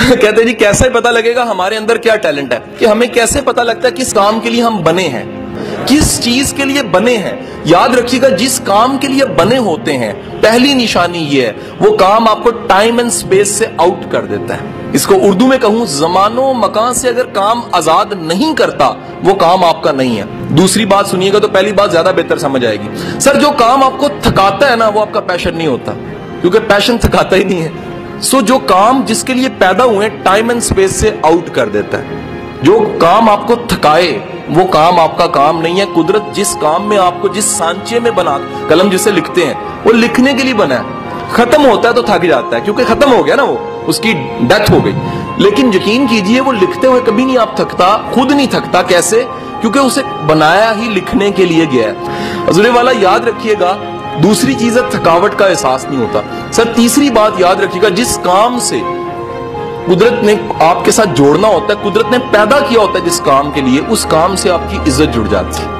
کہتے ہیں جی کیسے پتا لگے گا ہمارے اندر کیا ٹیلنٹ ہے، کہ ہمیں کیسے پتا لگتا ہے کس کام کے لیے ہم بنے ہیں، کس چیز کے لیے بنے ہیں۔ یاد رکھیے گا جس کام کے لیے بنے ہوتے ہیں پہلی نشانی یہ ہے وہ کام آپ کو ٹائم اینڈ سپیس سے آؤٹ کر دیتا ہے۔ اس کو اردو میں کہوں زمان و مکان سے اگر کام آزاد نہیں کرتا وہ کام آپ کا نہیں ہے۔ دوسری بات سنیے گا تو پہلی بات زیادہ بہتر سمجھ آئے گی۔ سر جو کام آپ کو تھکاتا ہے نا وہ آپ کا پیشن نہیں ہوتا، کیونکہ پیشن تھکاتا ہی نہیں ہے۔ جو کام جس کے لیے پیدا ہوئے ٹائم اینڈ سپیس سے آؤٹ کر دیتا ہے۔ جو کام آپ کو تھکائے وہ کام آپ کا کام نہیں ہے۔ قدرت جس کام میں آپ کو جس سانچے میں بنا، قلم جسے لکھتے ہیں وہ لکھنے کے لیے بنا ہے، ختم ہوتا ہے تو تھک جاتا ہے کیونکہ ختم ہو گیا نا، وہ اس کی ڈیتھ ہو گئی۔ لیکن یقین کیجئے وہ لکھتے ہوئے کبھی نہیں آپ تھکتا، خود نہیں تھکتا۔ کیسے؟ کیونکہ اسے بنایا ہی لکھنے کے لیے گیا ہے۔ حضور والا یاد رکھیے گا دوسری چیز ہے تھکاوٹ کا احساس نہیں ہوتا۔ سر تیسری بات یاد رکھیے گا جس کام سے قدرت نے آپ کے ساتھ جوڑنا ہوتا ہے، قدرت نے پیدا کیا ہوتا ہے جس کام کے لیے، اس کام سے آپ کی عزت جڑ جاتی ہے۔